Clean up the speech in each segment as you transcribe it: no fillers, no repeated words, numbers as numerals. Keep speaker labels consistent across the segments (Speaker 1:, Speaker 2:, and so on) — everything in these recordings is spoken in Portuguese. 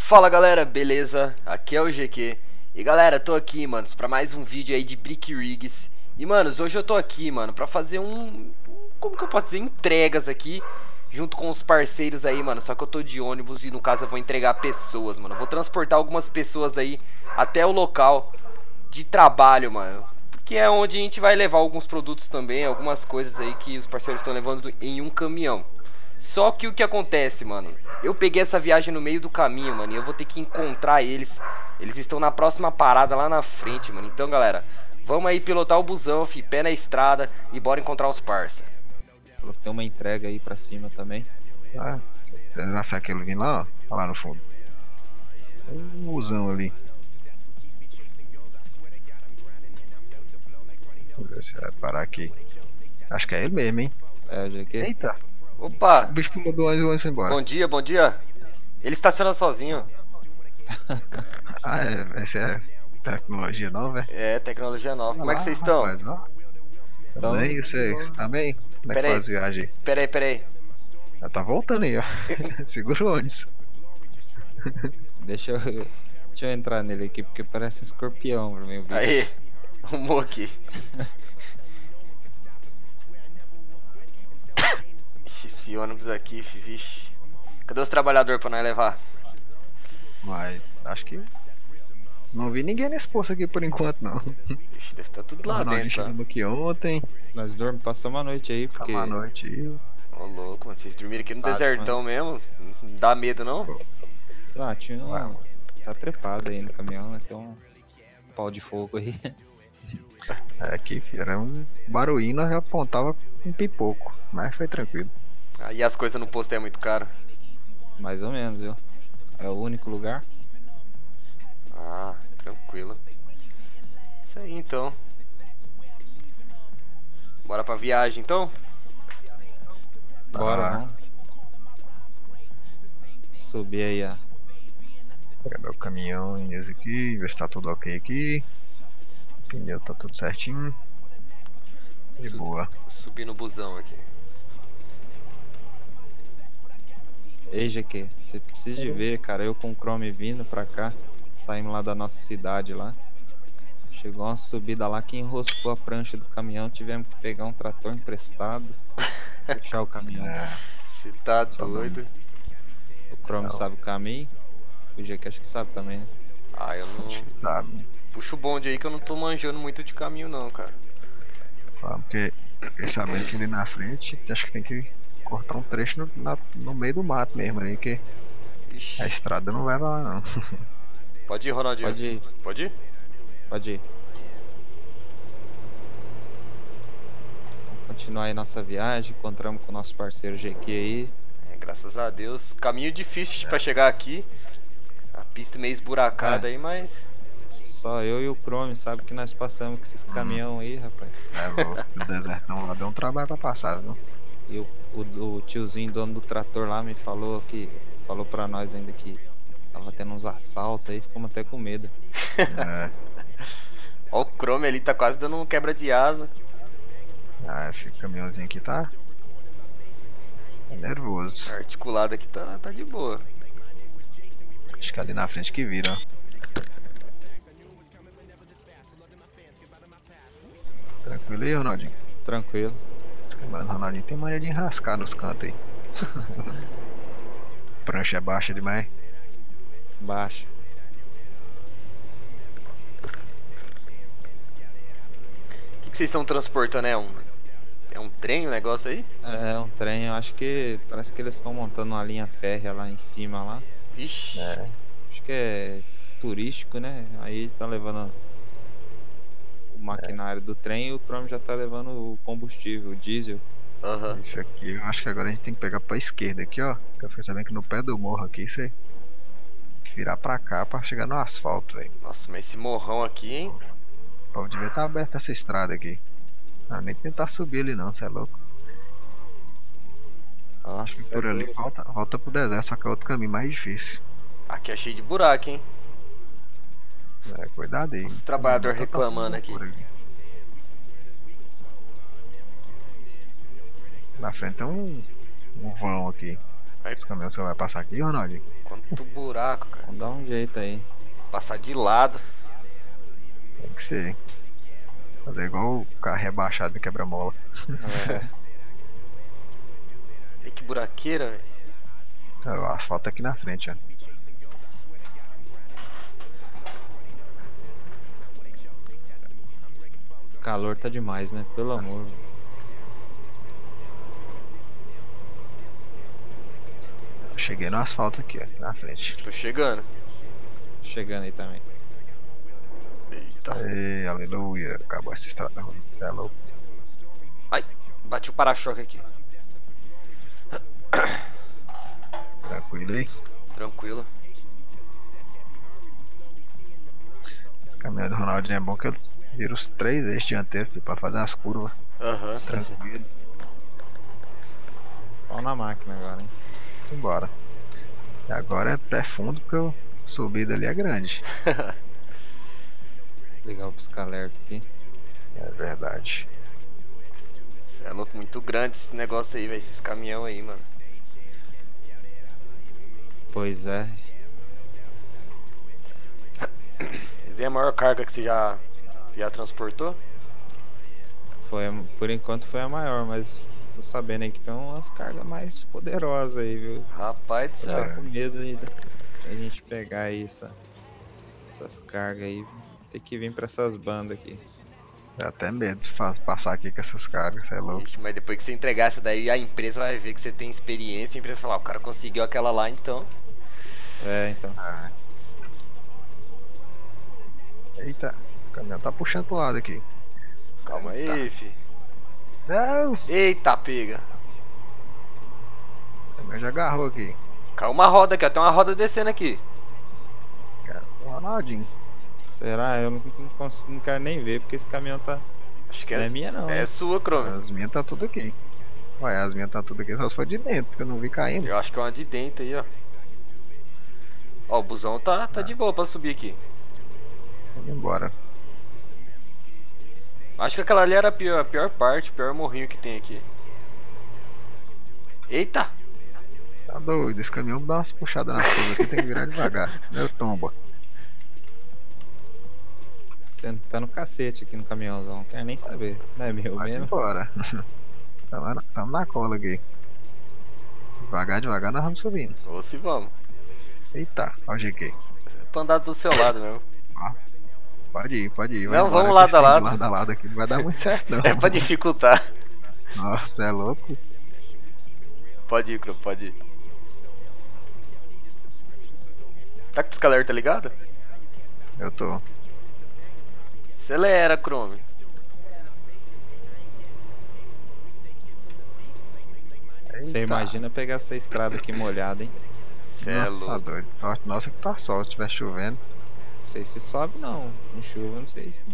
Speaker 1: Fala galera, beleza? Aqui é o GQ. E galera, tô aqui, manos, pra mais um vídeo aí de Brick Rigs. E manos, hoje eu tô aqui, mano, pra fazer como que eu posso dizer? Entregas aqui, junto com os parceiros aí, mano. Só que eu tô de ônibus e no caso eu vou entregar pessoas, mano. Eu vou transportar algumas pessoas aí até o local de trabalho, mano. Porque é onde a gente vai levar alguns produtos também, algumas coisas aí que os parceiros estão levando em um caminhão. Só que o que acontece, mano? Eu peguei essa viagem no meio do caminho, mano, e eu vou ter que encontrar eles. Eles estão na próxima parada lá na frente, mano. Então, galera, vamos aí pilotar o busão, fi, pé na estrada e bora encontrar os parça.
Speaker 2: Falou que tem uma entrega aí pra cima também.
Speaker 3: Ah, você já sabe aquele ali lá, ó, tá lá no fundo. Tem um busão ali. Vamos ver se vai parar aqui. Acho que é ele mesmo, hein?
Speaker 2: É, o GQ?
Speaker 3: Eita, o
Speaker 1: Opa,
Speaker 3: bicho pulou do ônibus embora.
Speaker 1: bom dia, bom dia. Ele estaciona sozinho.
Speaker 3: Ah, essa é tecnologia nova, é?
Speaker 1: É, tecnologia nova. Como é que vocês estão?
Speaker 3: Rapaz, ó.
Speaker 2: Então,
Speaker 3: Tudo bem, e você? Tá bem? Como é que
Speaker 1: Pera aí,
Speaker 3: faz a viagem?
Speaker 1: pera aí.
Speaker 3: Já tá voltando aí, ó. Segura o ônibus.
Speaker 2: deixa eu entrar nele aqui, porque parece um escorpião pra mim. O bicho.
Speaker 1: Aí, arrumou aqui. Ixi, esse ônibus aqui, vixe. Cadê os trabalhadores pra nós levar?
Speaker 3: Mas acho que não vi ninguém nesse posto aqui por enquanto, não.
Speaker 1: Ixi, deve estar tudo
Speaker 3: O
Speaker 1: lá
Speaker 3: Ronaldinho
Speaker 1: dentro, ó.
Speaker 3: chegamos aqui ontem,
Speaker 2: Nós passamos a noite aí, porque.
Speaker 3: passamos a noite aí.
Speaker 1: Ô louco, mano, vocês dormiram aqui no
Speaker 2: Sabe,
Speaker 1: desertão mesmo? Não dá medo não?
Speaker 2: Ah, tinha
Speaker 3: Ué,
Speaker 2: um. Tá trepado aí no caminhão, né? Tem um pau de fogo aí.
Speaker 3: É aqui, filho, era um barulhinho, nós já apontava um pipoco, mas foi tranquilo.
Speaker 1: Aí as coisas no posto é muito caro.
Speaker 2: Mais ou menos, viu? É o único lugar.
Speaker 1: Ah, tranquilo. Isso aí então. Bora pra viagem então?
Speaker 2: Bora,
Speaker 3: Ah.
Speaker 2: vamos. Subir aí, ó.
Speaker 3: Pegar meu caminhão esse aqui, ver se tá tudo ok aqui. O pneu tá tudo certinho. De boa.
Speaker 1: Subir no busão aqui.
Speaker 2: Ei, GQ, você precisa de ver, cara. Eu com o Chrome vindo pra cá, saímos lá da nossa cidade lá. Chegou uma subida lá que enroscou a prancha do caminhão. Tivemos que pegar um trator emprestado, fechar o caminhão.
Speaker 3: É,
Speaker 1: Você tá
Speaker 3: Só
Speaker 1: doido?
Speaker 2: O Chrome
Speaker 3: Não.
Speaker 2: sabe o caminho. O GQ acho que sabe também, né?
Speaker 1: Ah, eu não.
Speaker 3: sabe.
Speaker 1: Puxa o bonde aí que eu não tô manjando muito de caminho não, cara.
Speaker 3: Porque fiquei sabendo que ali na frente, acho que tem que cortar um trecho no meio do mato mesmo aí, que
Speaker 1: Ixi.
Speaker 3: a estrada não vai lá não.
Speaker 1: Pode ir, Ronaldinho.
Speaker 2: Pode ir,
Speaker 1: Pode ir?
Speaker 2: pode ir. Vamos continuar aí nossa viagem. Encontramos com o nosso parceiro GQ aí.
Speaker 1: É, graças a Deus. Caminho difícil pra chegar aqui. A pista meio esburacada
Speaker 2: É.
Speaker 1: aí, mas.
Speaker 2: Só eu e o Chrome sabe que nós passamos com esses caminhão aí, rapaz.
Speaker 3: É louco, o desertão lá deu um trabalho pra passar, viu?
Speaker 2: E o tiozinho dono do trator lá me falou falou pra nós ainda que tava tendo uns assaltos aí, ficamos até com medo.
Speaker 3: É,
Speaker 1: Ó, o Chrome ali tá quase dando um quebra de asa.
Speaker 3: esse caminhãozinho aqui tá nervoso.
Speaker 1: Articulado aqui tá de boa.
Speaker 3: Acho que ali na frente que vira, ó. Tranquilo aí, Ronaldinho?
Speaker 2: Tranquilo.
Speaker 3: Mas o Ronaldinho tem mania de enrascar nos cantos aí. Prancha é baixa demais.
Speaker 2: Baixa.
Speaker 1: O que vocês estão transportando? É um trem o negócio aí?
Speaker 2: É um trem, eu acho que parece que eles estão montando uma linha férrea lá em cima lá.
Speaker 1: Vixe.
Speaker 3: É,
Speaker 2: Acho que é turístico, né? Aí tá levando o maquinário do trem e o Chrome já tá levando o combustível, o diesel.
Speaker 1: Aham.
Speaker 3: isso aqui, eu acho que agora a gente tem que pegar pra esquerda aqui, ó. Que eu fiquei sabendo que no pé do morro aqui você tem que virar pra cá pra chegar no asfalto, velho.
Speaker 1: Nossa, mas esse morrão aqui, hein?
Speaker 3: O povo devia estar aberto essa estrada aqui. Não, nem tentar subir ali não, cê é louco. Acho que
Speaker 2: Nossa,
Speaker 3: por
Speaker 2: é
Speaker 3: ali
Speaker 2: doido.
Speaker 3: volta pro deserto, só que é outro caminho mais difícil.
Speaker 1: Aqui é cheio de buraco, hein?
Speaker 3: É, cuidado aí.
Speaker 1: Os trabalhadores
Speaker 3: Não tá
Speaker 1: reclamando aqui.
Speaker 3: por Na frente tem um vão aqui. Esse caminhão só vai passar aqui, Ronaldinho?
Speaker 1: Quanto buraco, cara.
Speaker 2: Vamos dar um jeito aí.
Speaker 1: Passar de lado.
Speaker 3: Tem que ser, hein? Fazer igual o carro rebaixado de quebra-mola.
Speaker 2: É,
Speaker 1: E que buraqueira, velho.
Speaker 3: O asfalto aqui na frente, ó.
Speaker 2: o calor tá demais, né? Pelo amor.
Speaker 3: Cheguei no asfalto aqui, ó, na frente.
Speaker 1: Tô chegando.
Speaker 2: Chegando aí também.
Speaker 1: Eita.
Speaker 3: Ei, aleluia. Acabou essa estrada ruim. Você é louco.
Speaker 1: Ai, bati o para-choque aqui.
Speaker 3: Tranquilo aí.
Speaker 1: Tranquilo.
Speaker 3: O caminhão do Ronaldinho é bom que eu viro os 3 eixos dianteiros pra fazer as curvas.
Speaker 1: Aham.
Speaker 3: Tranquilo.
Speaker 2: Pau na máquina agora, hein?
Speaker 3: Simbora. E agora é pé fundo porque a subida ali é grande.
Speaker 2: Ligar o pisca-alerta aqui.
Speaker 3: É verdade.
Speaker 1: Cê é louco, muito grande esse negócio aí, velho. Esses caminhão aí, mano.
Speaker 2: Pois é.
Speaker 1: Essa é a maior carga que você já transportou?
Speaker 2: Por enquanto foi a maior, mas tô sabendo aí que tem umas cargas mais poderosas aí, viu?
Speaker 1: Rapaz do
Speaker 2: Eu
Speaker 1: céu.
Speaker 2: tô com medo aí da gente pegar aí essas cargas aí. Ter que vir pra essas bandas aqui.
Speaker 3: Dá até medo de passar aqui com essas cargas, você é louco.
Speaker 1: Ixi, mas depois que você entregar essa daí, a empresa vai ver que você tem experiência. A empresa vai falar, o cara conseguiu aquela lá, então.
Speaker 2: É, então.
Speaker 3: Ah. Eita, o caminhão tá puxando pro lado aqui.
Speaker 1: Calma aí, fi.
Speaker 3: Não!
Speaker 1: Eita, pega.
Speaker 3: O caminhão já agarrou aqui.
Speaker 1: Caiu uma roda aqui, ó. Tem uma roda descendo aqui.
Speaker 3: Cara, o Ronaldinho.
Speaker 2: Será? Eu não quero nem ver, porque esse caminhão tá.
Speaker 1: Acho que
Speaker 2: Não é minha não.
Speaker 1: é
Speaker 2: hein?
Speaker 1: sua, Chrome.
Speaker 3: As minhas tá tudo aqui. Ué, as minhas tá tudo aqui, só se for de dentro, que eu não vi caindo.
Speaker 1: Eu acho que é uma de dentro aí, ó. Ó, o busão tá de boa pra subir aqui.
Speaker 3: Vamos embora.
Speaker 1: Acho que aquela ali era a pior parte, o pior morrinho que tem aqui. Eita!
Speaker 3: Tá doido, esse caminhão dá umas puxadas na curva aqui, tem que virar devagar. Meu tomba.
Speaker 2: Sentando cacete aqui no caminhãozão. Não quero nem saber. Não é meu
Speaker 3: Vai
Speaker 2: mesmo?
Speaker 3: embora. Tamo na cola aqui. Devagar, devagar nós vamos subindo.
Speaker 1: Ou se vamos.
Speaker 3: Eita, ó o GQ.
Speaker 1: É pra andar do seu lado mesmo.
Speaker 3: Ó, pode ir, pode ir.
Speaker 1: Não,
Speaker 3: embora,
Speaker 1: vamos
Speaker 3: que
Speaker 1: lado a
Speaker 3: esse
Speaker 1: lado.
Speaker 3: de lado a lado aqui não vai dar muito certo não.
Speaker 1: É pra dificultar.
Speaker 3: Nossa, é louco.
Speaker 1: Pode ir, Chrome, pode ir. Tá com o pisca-alerta ligado?
Speaker 3: Eu tô.
Speaker 1: Acelera, Chrome.
Speaker 2: Você
Speaker 3: Eita.
Speaker 2: imagina pegar essa estrada aqui molhada, hein?
Speaker 1: Cê é
Speaker 3: Nossa, tá
Speaker 1: louco.
Speaker 3: doido. Sorte nossa que tá sol, se tiver chovendo.
Speaker 2: Não sei se sobe não. Com chuva, não sei se.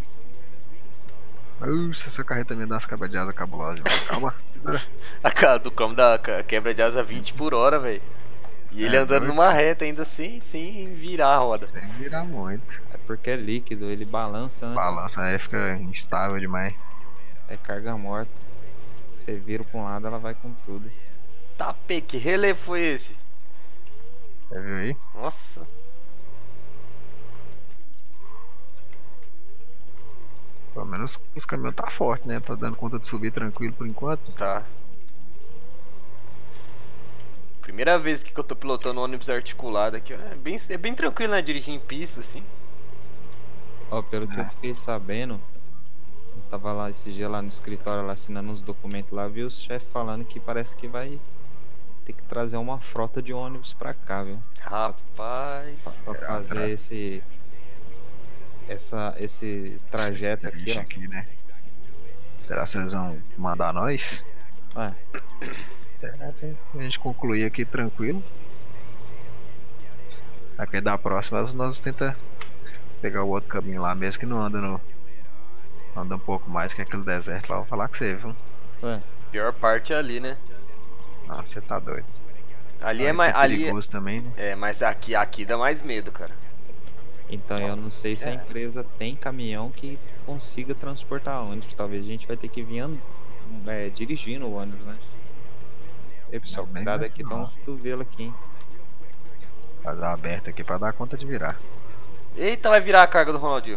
Speaker 3: Essa carreta me dá umas quebras de asa cabulosas. Calma.
Speaker 1: A cara do Chrome da quebra de asa 20 por hora, velho. E ele
Speaker 3: É
Speaker 1: andando
Speaker 3: doido.
Speaker 1: numa reta ainda sem virar a roda.
Speaker 3: Sem virar muito.
Speaker 2: É porque é líquido, ele balança, né?
Speaker 3: Balança aí, fica instável demais.
Speaker 2: É carga morta. Você vira pra um lado, ela vai com tudo.
Speaker 1: Tá, pê, que relevo foi esse?
Speaker 3: Você viu aí?
Speaker 1: Nossa.
Speaker 3: Pelo menos os caminhões tá forte, né? Tá dando conta de subir tranquilo por enquanto.
Speaker 1: Tá. Primeira vez que eu tô pilotando um ônibus articulado aqui, ó. É bem tranquilo, né? Dirigir em pista, assim.
Speaker 2: Ó, pelo que eu fiquei sabendo, eu tava lá esse dia lá no escritório, lá assinando uns documentos lá, vi os chefes falando que parece que vai ter que trazer uma frota de ônibus pra cá, viu?
Speaker 1: Rapaz.
Speaker 2: Pra fazer esse trajeto aqui, ó.
Speaker 3: Aqui, né? Será que eles vão mandar nós?
Speaker 2: É,
Speaker 3: Será que a gente concluir aqui tranquilo? Aqui da próxima nós tenta pegar o outro caminho lá mesmo que não anda no. Anda um pouco mais que aquele deserto lá, vou falar com você, viu?
Speaker 2: é.
Speaker 1: Pior parte é ali, né?
Speaker 3: Nossa, você tá doido.
Speaker 1: Ali é mais. Ali
Speaker 3: perigoso também, né?
Speaker 1: é, mas aqui dá mais medo, cara.
Speaker 2: Então eu não sei se a empresa tem caminhão que consiga transportar ônibus. Talvez a gente vai ter que vir dirigindo o ônibus, né? E pessoal,
Speaker 3: Bem
Speaker 2: cuidado aqui, tem um
Speaker 3: legal.
Speaker 2: cotovelo aqui, hein?
Speaker 3: Fazer uma aberta aqui pra dar conta de virar.
Speaker 1: Eita, vai virar a carga do Ronaldinho.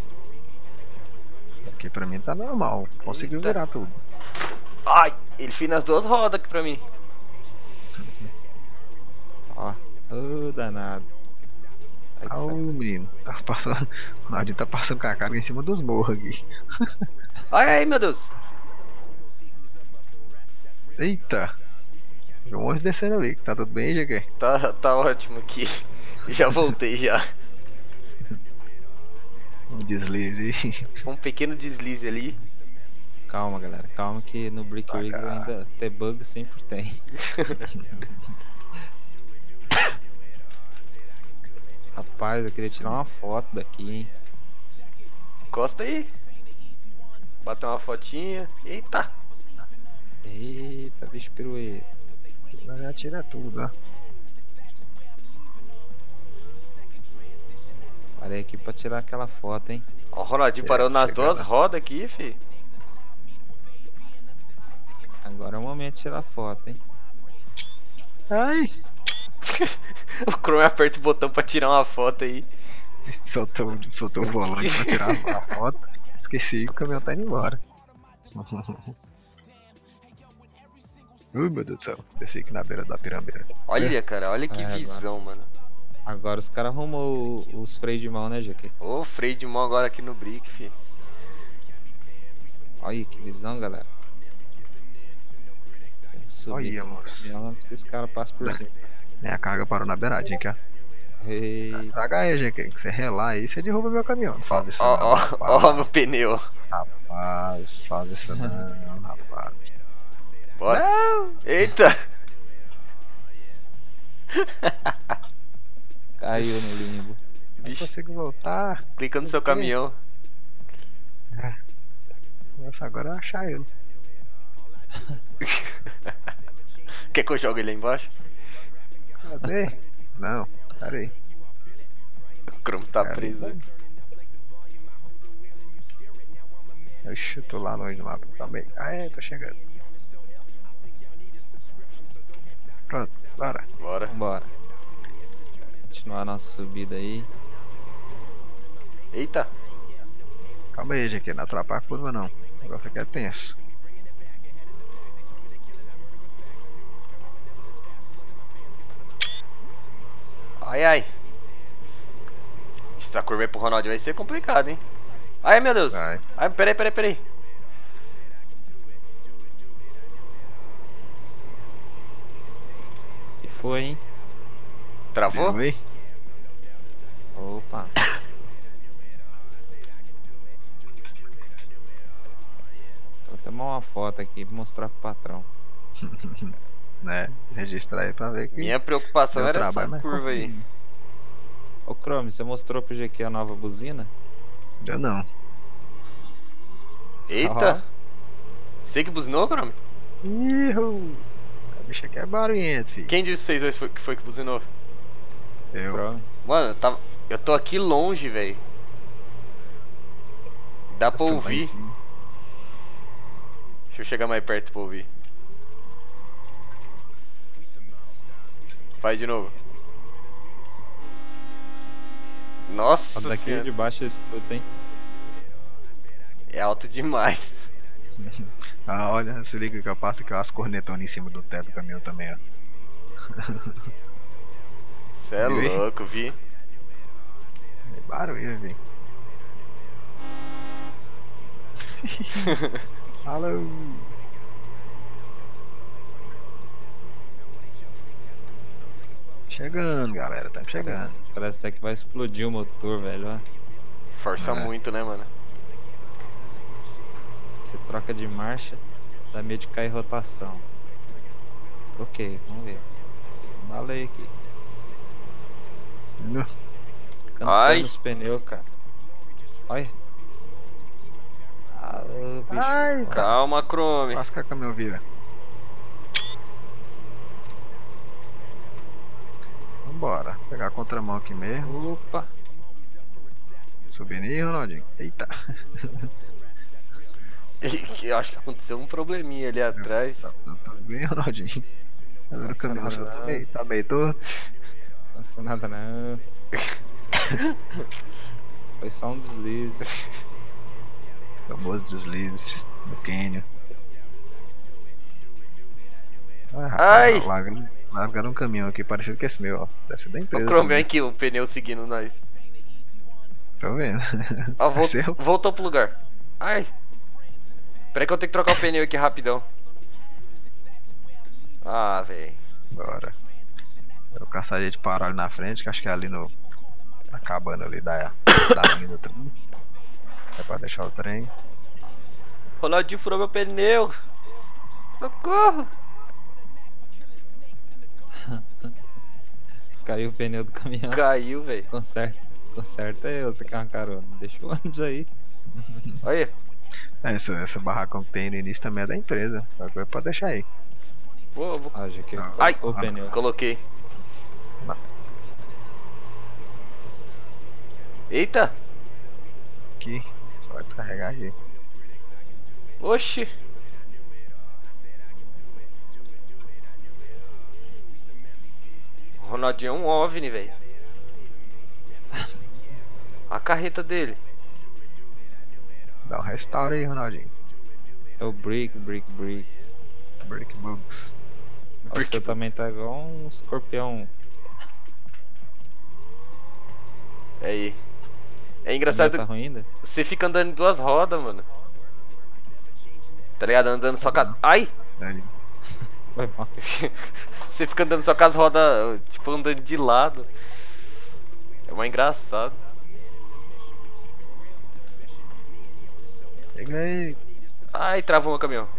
Speaker 3: Aqui pra mim tá normal. Conseguiu
Speaker 1: Eita.
Speaker 3: virar tudo.
Speaker 1: Ai, ele fez nas duas rodas aqui pra mim.
Speaker 2: Ó, ô danado. Ai, que
Speaker 3: Ah, o
Speaker 2: saco.
Speaker 3: menino. Tá passando. O Ronaldinho tá passando com a carga em cima dos morros aqui.
Speaker 1: Ai, ai, meu Deus.
Speaker 3: Eita! Viu um monte descendo ali. Tá tudo bem, GQ?
Speaker 1: Tá ótimo aqui. Já voltei já.
Speaker 3: Um deslize.
Speaker 1: Um pequeno deslize ali.
Speaker 2: Calma, galera. Calma que no Brick Rigs ainda ter bug sempre tem. Rapaz, eu queria tirar uma foto daqui, hein?
Speaker 1: Encosta aí. Bater uma fotinha. Eita.
Speaker 2: Eita, bicho pirueta.
Speaker 3: Já tira tudo, ó.
Speaker 2: Parei aqui pra tirar aquela foto, hein?
Speaker 1: Ó, o Ronaldinho parou nas
Speaker 3: chega,
Speaker 1: duas
Speaker 3: né?
Speaker 1: rodas aqui, fi.
Speaker 2: Agora é o momento de tirar foto, hein?
Speaker 3: Ai!
Speaker 1: O Chrome aperta o botão pra tirar uma foto aí.
Speaker 3: Soltou o volante pra tirar a foto. Esqueci que o caminhão tá indo embora. Ui, meu Deus do céu. Desci aqui na beira da pirambeira.
Speaker 1: Olha, cara, olha que
Speaker 2: É,
Speaker 1: visão, mano.
Speaker 2: Agora os caras arrumou os freios de mão, né, GQ?
Speaker 1: Ô, freio de mão agora aqui no Brick, fi.
Speaker 2: Olha que visão, galera. Subir
Speaker 3: Olha,
Speaker 2: aqui no
Speaker 3: moço.
Speaker 2: caminhão antes que esse cara passe por cima.
Speaker 3: Minha carga parou na beiradinha aqui, ó.
Speaker 2: Eita,
Speaker 3: Traga aí, GQ. Que você relar aí, você derruba meu caminhão. Não faz isso
Speaker 1: Ó,
Speaker 3: não,
Speaker 1: ó,
Speaker 3: rapaz.
Speaker 1: ó meu pneu.
Speaker 3: Rapaz, faz isso não, rapaz.
Speaker 1: Bora.
Speaker 3: Não!
Speaker 1: Eita.
Speaker 2: caiu no limbo.
Speaker 3: Não
Speaker 1: Bicho,
Speaker 3: consigo voltar.
Speaker 1: clica no seu caminhão.
Speaker 3: Nossa, agora é achar ele.
Speaker 1: Quer que eu jogue ele aí embaixo?
Speaker 3: Cadê? Não, pera aí.
Speaker 1: O Chrome tá preso.
Speaker 3: Eu chuto lá longe do mapa também. Ah, é, tô chegando. Pronto, bora.
Speaker 1: Bora.
Speaker 2: Vambora. Continuar a nossa subida aí.
Speaker 1: Eita.
Speaker 3: Calma aí, GQ, não atrapalha a curva não. O negócio aqui é tenso.
Speaker 1: Ai, ai. Essa curva aí pro Ronaldinho vai ser complicado, hein? Ai, meu Deus.
Speaker 3: Vai.
Speaker 1: Ai, peraí.
Speaker 2: E foi, hein?
Speaker 1: Travou?
Speaker 3: Deu aí?
Speaker 2: Opa. Vou tomar uma foto aqui pra mostrar pro patrão.
Speaker 3: Né, registrar aí pra ver que
Speaker 1: Minha preocupação
Speaker 3: deu
Speaker 1: era essa
Speaker 3: trabalho, mas
Speaker 1: curva aí.
Speaker 3: consegui.
Speaker 2: Ô Chrome, você mostrou pro GQ a nova buzina?
Speaker 3: Deu não.
Speaker 1: Eita. Você que buzinou, Chrome?
Speaker 3: Ihu! A bicha aqui é barulhento, filho.
Speaker 1: Quem disse vocês dois que foi que buzinou?
Speaker 3: Eu.
Speaker 2: Chrome.
Speaker 1: Mano, eu tô aqui longe, velho. Dá pra
Speaker 3: Tô lá em
Speaker 1: ouvir.
Speaker 3: cima.
Speaker 1: Deixa eu chegar mais perto pra ouvir. Faz de novo. Nossa
Speaker 2: Daqui
Speaker 1: senhora.
Speaker 2: de baixo eu escuto, hein?
Speaker 1: É alto demais.
Speaker 3: Ah, olha, se liga que eu passo aqui as cornetonas em cima do teto do caminhão também, ó.
Speaker 1: Cê é
Speaker 3: Viu aí?
Speaker 1: louco, vi.
Speaker 3: É barulho, velho. Alô! Chegando, galera, tá chegando.
Speaker 2: Parece até que vai explodir o motor, velho. Ó.
Speaker 1: Força
Speaker 3: É.
Speaker 1: muito, né, mano?
Speaker 2: Você troca de marcha, dá medo de cair rotação. Troquei, vamos ver. Balei aqui.
Speaker 3: No.
Speaker 2: Cantando
Speaker 1: Ai.
Speaker 2: os pneus, cara. Olha. Ah, ô, bicho.
Speaker 3: Ai, cara.
Speaker 1: Calma, Chrome.
Speaker 3: Quase que a caminhão vira. Vambora. Pegar a contramão aqui mesmo.
Speaker 2: Opa.
Speaker 3: Subindo aí, Ronaldinho. Eita.
Speaker 1: Eu acho que aconteceu um probleminha ali atrás.
Speaker 3: Tá tudo bem, Ronaldinho? Mas o
Speaker 2: Aconteceu
Speaker 3: caminhão
Speaker 2: nada
Speaker 3: tá
Speaker 2: não.
Speaker 3: meio torto.
Speaker 2: Não aconteceu nada não. Foi só um deslize.
Speaker 3: Famoso deslizes no cânion. Ah,
Speaker 1: Ai!
Speaker 3: rapaz, largaram um caminhão aqui, parecido com esse meu, ó. Deve ser da
Speaker 1: O
Speaker 3: empresa.
Speaker 1: Chrome
Speaker 3: também.
Speaker 1: aqui, o pneu seguindo nós.
Speaker 3: Tô vendo.
Speaker 1: Ó,
Speaker 3: Vai ser eu.
Speaker 1: voltou pro lugar. Ai. Peraí que eu tenho que trocar o pneu aqui rapidão. Ah, velho.
Speaker 3: Bora. Eu caçaria de parar ali na frente, que acho que é ali no. Na cabana ali da linha do trem. É pra deixar o trem.
Speaker 1: Ronaldinho furou meu pneu. Socorro.
Speaker 2: Caiu o pneu do caminhão.
Speaker 1: Caiu, velho.
Speaker 2: Conserta eu, você quer uma carona. Deixa o ônibus aí.
Speaker 1: Olha.
Speaker 3: Essa barracão que tem no início também é da empresa. Agora pode deixar aí.
Speaker 1: Vou.
Speaker 2: Ah, já que
Speaker 1: Ai.
Speaker 2: colocou o pneu.
Speaker 1: Coloquei. Eita.
Speaker 3: Aqui. Só vai descarregar aqui.
Speaker 1: Oxi. O Ronaldinho é um OVNI, velho. A carreta dele.
Speaker 3: Dá um restauro aí, Ronaldinho.
Speaker 2: É o Brick.
Speaker 3: Break Bugs.
Speaker 2: Você também tá igual um escorpião.
Speaker 1: Aí. É
Speaker 2: Tá
Speaker 1: engraçado.
Speaker 2: ruim ainda?
Speaker 1: Você fica andando em duas rodas, mano. Tá ligado? Andando só com a... Ai!
Speaker 3: Aí.
Speaker 2: Foi mal.
Speaker 1: Você fica andando só com as rodas, tipo, andando de lado. É mais engraçado.
Speaker 3: Chega aí.
Speaker 1: Ai, travou meu caminhão.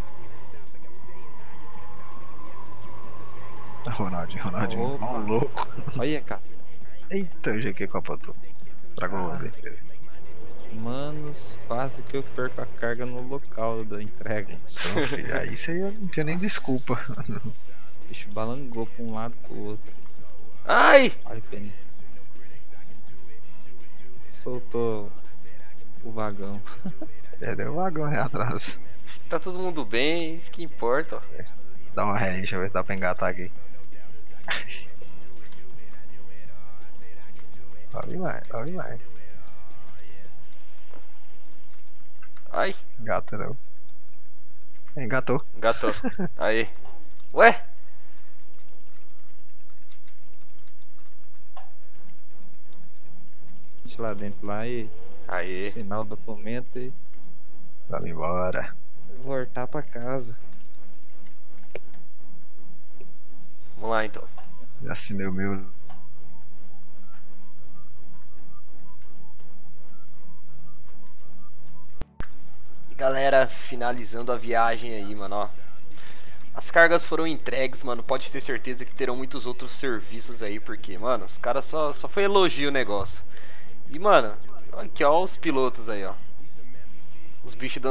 Speaker 3: Ronaldinho,
Speaker 2: Opa.
Speaker 3: maluco.
Speaker 2: Olha, cara.
Speaker 3: Eita, o GQ capotou. Estragou a defesa.
Speaker 2: Manos, quase que eu perco a carga no local da entrega.
Speaker 3: Então, filho, aí você não tinha nem desculpa.
Speaker 2: O bicho balangou pra um lado pro outro.
Speaker 1: Ai!
Speaker 2: Ai, pneu. Soltou o vagão.
Speaker 3: Perdeu o vagão aí atrás.
Speaker 1: Tá todo mundo bem, isso que importa, ó.
Speaker 3: Dá uma ré aí, deixa eu ver se dá pra engatar aqui. Sobe mais.
Speaker 1: Ai,
Speaker 3: Engata não. Engatou.
Speaker 1: gatou. Aí. Ué?
Speaker 2: Gente lá dentro lá e
Speaker 1: Aí.
Speaker 2: assinar o documento e
Speaker 3: Vamos embora.
Speaker 2: voltar pra casa.
Speaker 1: Vamos lá então.
Speaker 3: Já assinei o meu.
Speaker 1: E galera, finalizando a viagem aí, mano, ó. As cargas foram entregues, mano. Pode ter certeza que terão muitos outros serviços aí, porque, mano, os caras só foi elogio o negócio. E, mano, aqui, ó, os pilotos aí, ó. Os bichos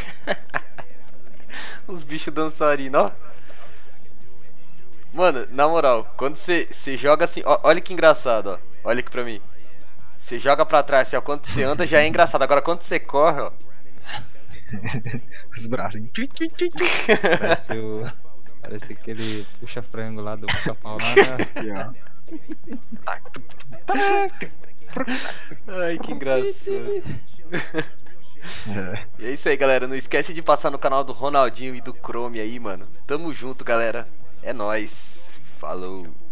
Speaker 1: os bichos dançarinos, ó. Mano, na moral, quando você joga assim, ó, olha que engraçado, ó. Olha aqui pra mim. Você joga pra trás, assim, ó, quando você anda já é engraçado. Agora quando você corre, ó.
Speaker 3: Os braços.
Speaker 2: Parece aquele puxa-frango lá do pica-pau lá. Né?
Speaker 3: Aqui, ó.
Speaker 1: Ai, que engraçado.
Speaker 3: É.
Speaker 1: E é isso aí, galera. Não esquece de passar no canal do Ronaldinho e do Chrome aí, mano. Tamo junto, galera. É nóis. Falou.